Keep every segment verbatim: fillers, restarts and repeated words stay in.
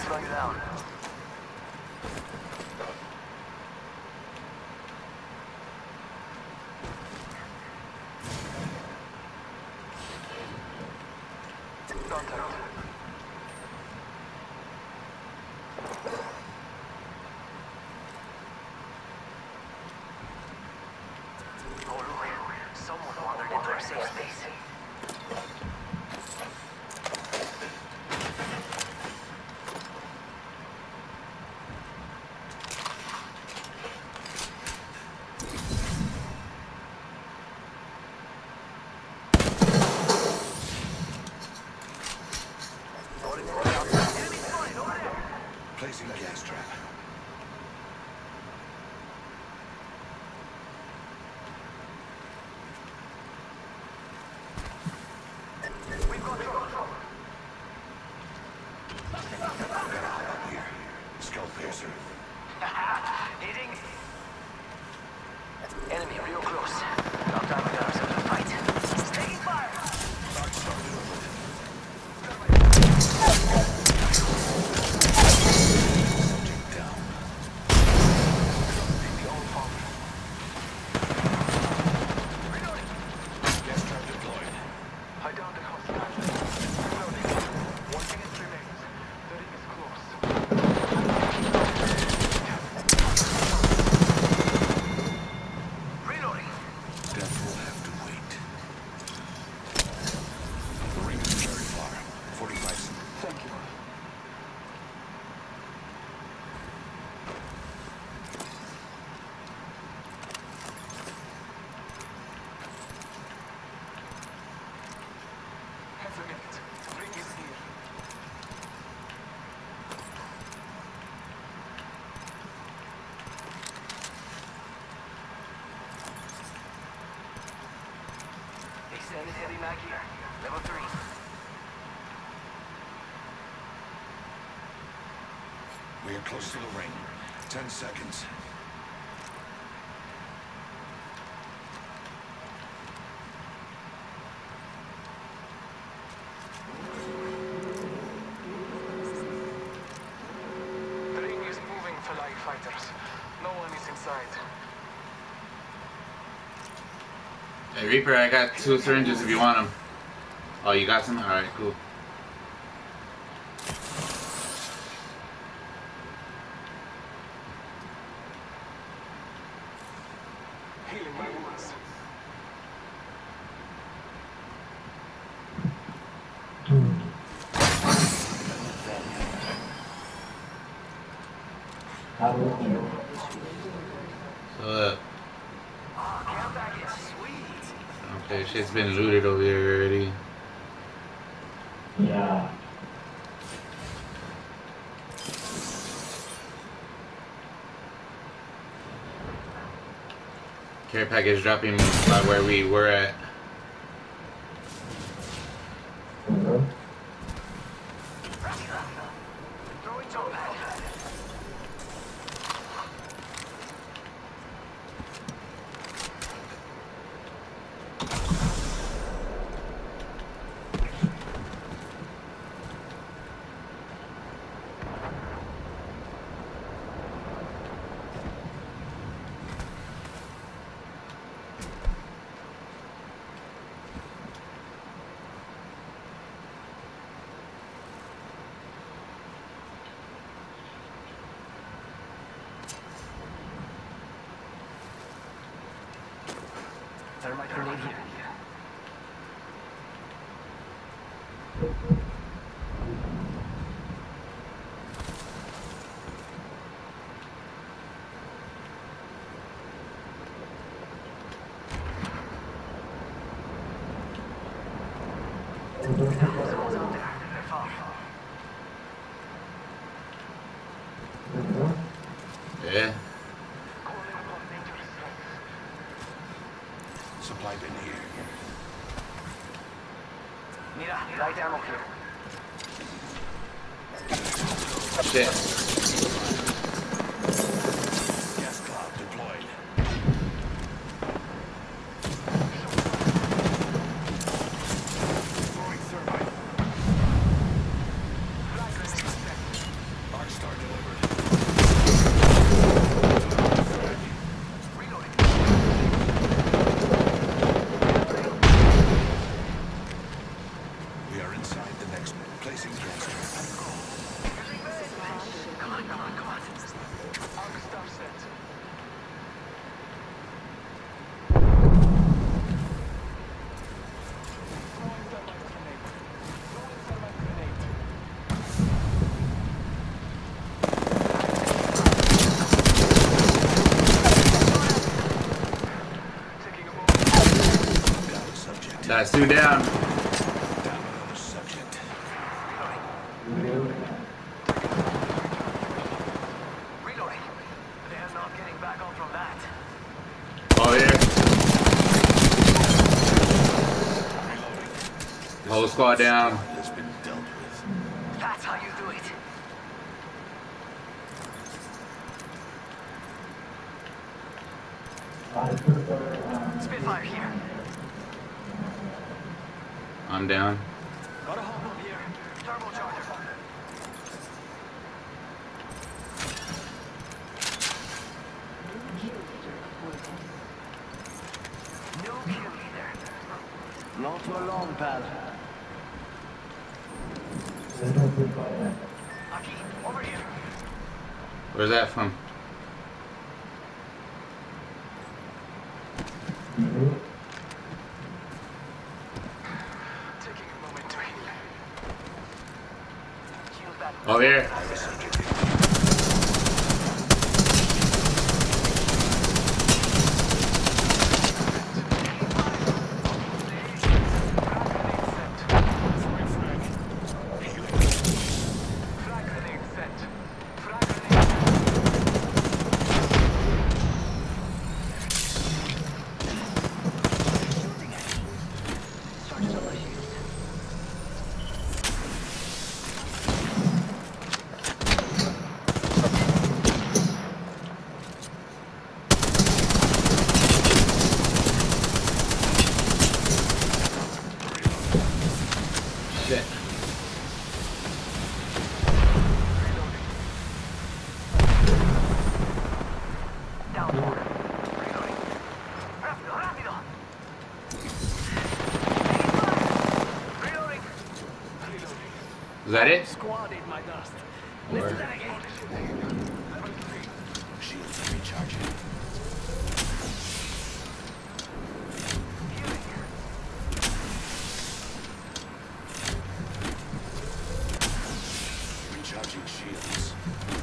slow you down. Contact. Oh look, someone wandered into our safe space. Placing a gas trap. We've got trouble. Gotta hop up here. Skull piercer. Hitting. Enemy real close. About time we got ourselves a fight. Taking fire. Start started over. Subject down. The old farm. Reloading. Gas trap deployed. I downed the hostile. Reloading. One minute remains. The ring is close. Reloading. Death will have to wait. The ring is very far. forty-five seconds. Thank you. Half a minute. Ring is here. Extended heavy mag here. Level three. We are close to the ring. Ten seconds. The ring is moving for light fighters. No one is inside. Hey Reaper, I got two syringes if you want them. Oh, you got some? Alright, cool. Healing my wounds. So, uh, Oh, care package. Sweet. okay, shit's been looted over here already. Yeah. Care package dropping by where we were at. Mhm. Throwing jump pad. Thermite grenade here. Someone's out there. They're far. Mhm. Yeah. Calling upon dangerous strike. Supply bin here. Mira, light ammo here. Shit. Gas cloud deployed. Throwing thermite. Flag grenade set. are inside the next placing transfer. Come on, come on, come on. Arc stuff set. Throwing thermite grenade. Throwing thermite grenade. Taking a moment. Got a subject. That's two down. Down another subject. Reloading. They're not getting back on from that. Oh, here. Reloading. Whole squad down. Has been dealt with. That's how you do it. Spitfire here. I'm down. Got a hop up here. Turbocharger. New kill leader. Not for long, pal. Aki, over here. Where's that from? Taking a moment to heal. Heal that. Oh, here. Frag grenade set. Frag grenade. Charge some of shields. Shit. Down four. Reloading. Rápido, rápido. Reloading. Reloading. Is that it? Squad ate my dust. Or- Let's do that again. Shields are recharging. Healing. Recharging shields.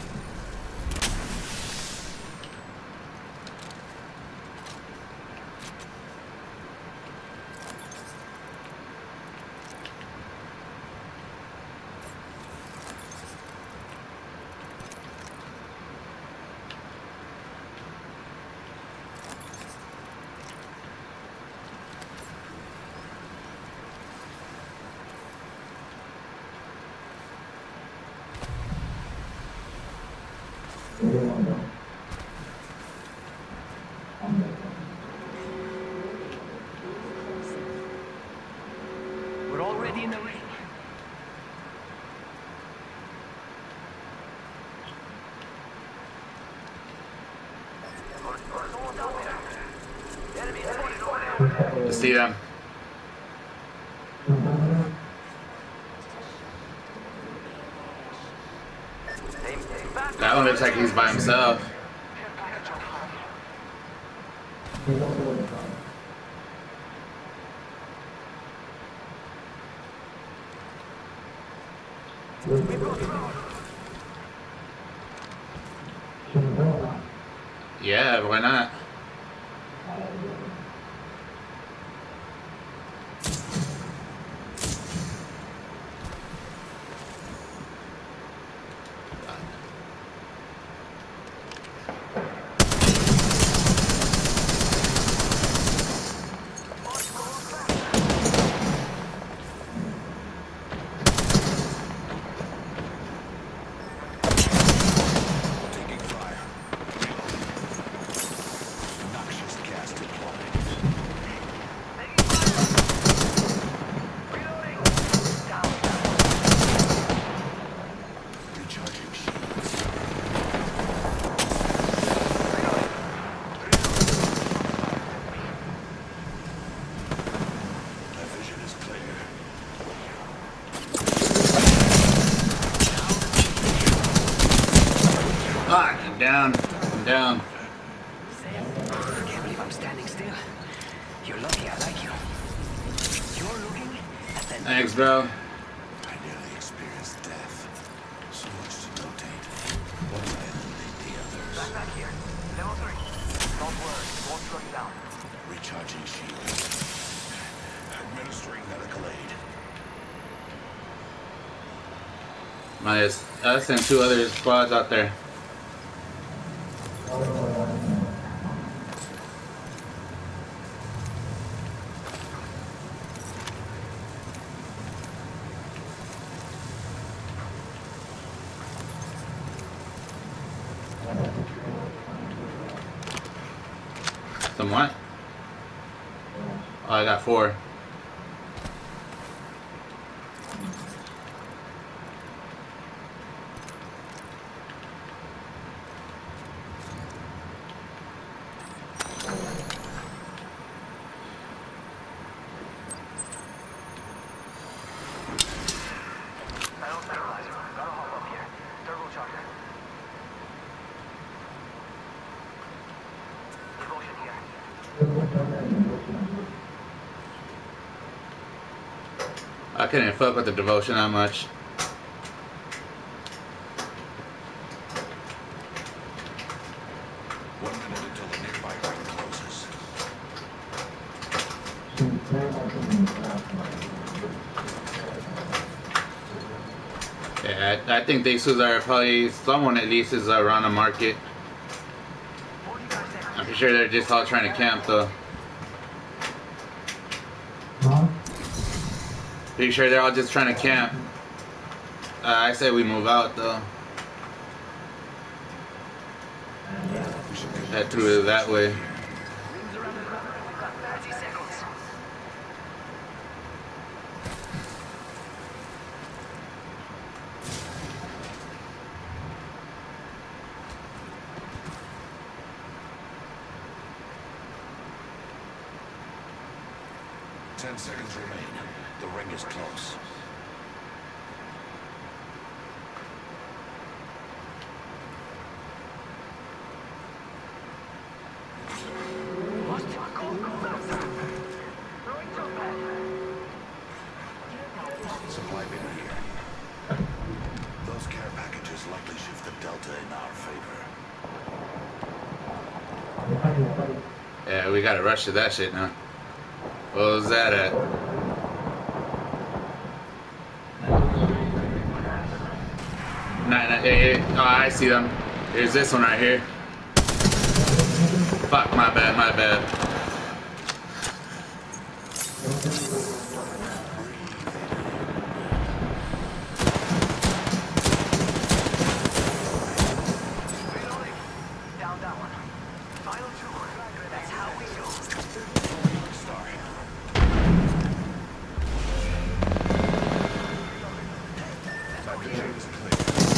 We're already in the ring. Someone's out there. Enemy spotted over there. Let's see them. Aim, aim back. That one looks like he's by himself. Care package on high. We broke through. Yeah, why not? Taking fire. down. I'm down. Sam, I can't believe I'm standing still. You're lucky I like you. You're looking at the... Thanks, bro. I nearly experienced death. So much to notate. Once I eliminate the others. Back back here. Level three. Don't worry, it won't slow you down. Recharging shields. Administering medical aid. Minus us and two other squads out there. Some what? Oh, I got four. Battle stabilizer. Gotta hop up here. Turbocharger. Devotion here. I couldn't fuck with the devotion that much. One minute until the nearby ring closes. Yeah, I, I think these two are probably, someone at least is around the market. forty-five seconds. I'm pretty sure they're just all trying to camp though. Pretty sure they're all just trying to camp. Uh, I say we move out though. We should get Head through it that way. Rings around the corner. We've got thirty seconds. Ten seconds remain. The ring is close. Lost him. Go, go faster. Throwing jump pad. Supply bin here. Those care packages likely shift the delta in our favor. Yeah, we gotta rush to that shit now. What was that at? Nine, nine, eight, eight. Oh, I see them. Here's this one right here. Fuck, my bad, my bad. Reloading. Down that one. Final two. That's how we do. Star. Packaging is clear.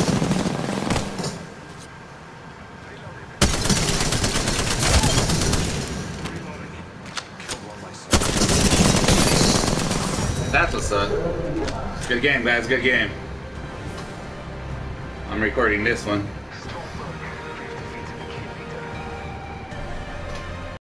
Reloading. Killed one myself. That's what's up. Good game, guys, good game. I'm recording this one.